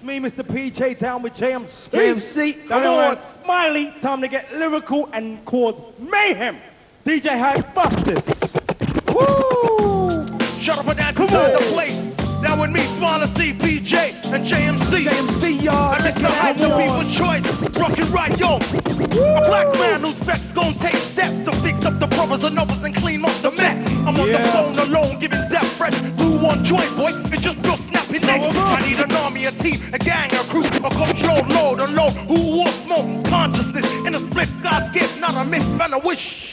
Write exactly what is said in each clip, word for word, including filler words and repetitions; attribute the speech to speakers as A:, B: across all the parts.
A: me, Mister P J, down with J M C.
B: J M C,
A: come on, Smiley. Time to get lyrical and cause mayhem. D J Hype Busters.
B: Woo!
C: Shut up and dance inside the place. Down with me, Smiley C, P J, and J M C.
B: J M C, y'all.
C: I just have the people's choice. Rockin' right, yo. Woo! A black man who's vexed gon' take steps to fix up the brothers and others and clean up the mess. I'm on
A: yeah.
C: the phone alone, giving death threats. Do one joint, boy. It's just real snapping next. I need an army, a team, a gang, a crew, a control, load, and load. Who wants more consciousness in a split God's gift, not a myth and a wish.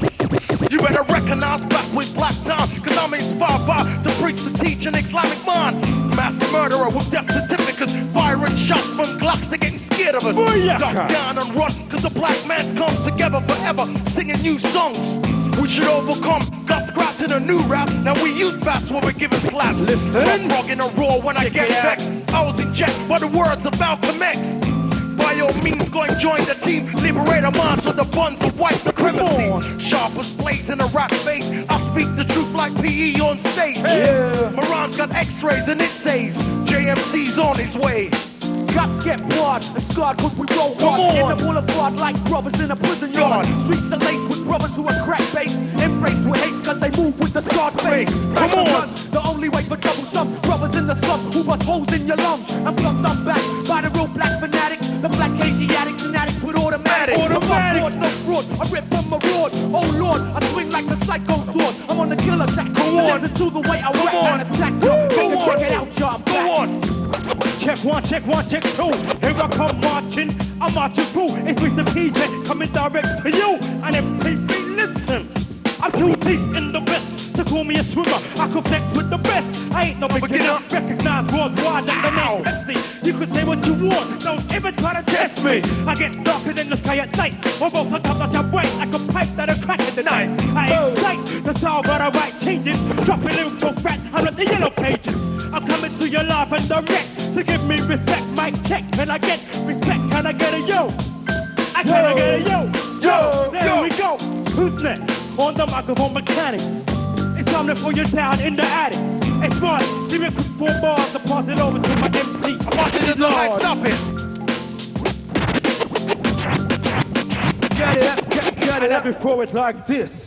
C: You better recognize back with black time, cause I'm inspired by to preach to teach an Islamic mind. Mass murderer with death certificates, firing shots from Glocks, they're getting scared of us. Duck down and run, cause the black man's come together forever, singing new songs. We should overcome, got scrapped in a new rap, now we use bats when we're giving slaps. Listen, frog in a roar when I get vexed. I was in jets by the words of Malcolm X. By all means, go and join the team. Liberate our minds from the buns of white supremacy. Sharpest blades in a rap face. I speak the truth like P E on stage. Yeah. Moran's got x-rays and it says J M C's on his way.
B: Cops get barred and scarred cause we roll hard in the boulevard like brothers in a prison yard. Streets are laced with brothers who are crack-based, embraced with hate cause they move with the scarred face. Come on! The only way for troublesome brothers in the slum who bust holes in your lungs. And plus I'm back by the real black fanatics, the black Asiatics and addicts with automatics.
A: Automatics!
B: I'm no fraud, I rip from a road. Oh Lord, I swing like the psycho sword. I'm on the killer track. Go on! Listen to the way I rap and attack. Go on! Check it out, y'all.
C: Go on!
A: Check one, check one, check two. Here I come marching, I'm marching through. It's Mister P J coming direct to you. And M T V, listen, I'm too deep in the west to call me a swimmer. I complex with the best. I ain't no beginner. Recognize worldwide that the name Pepsi. You can say what you want, don't ever try to test me. I get darker than the sky at night. Or both on top of your brain like a pipe that a crack in the night. I excite the style but I write changes. Dropping lyrics so fat, I'm at the yellow pages. I'm coming to your life and direct to give me respect. Mic check, can I get respect? Can I get a yo? I can I get a yo? Yo, there yo. we go. Who's next? On the microphone mechanics. It's time to pull you down in the attic. It's fun. Give me a quick four bars to pass it over to my M C.
C: I'm watching this live. Stop it.
A: Cut it up, cut, cut it up before it's like this.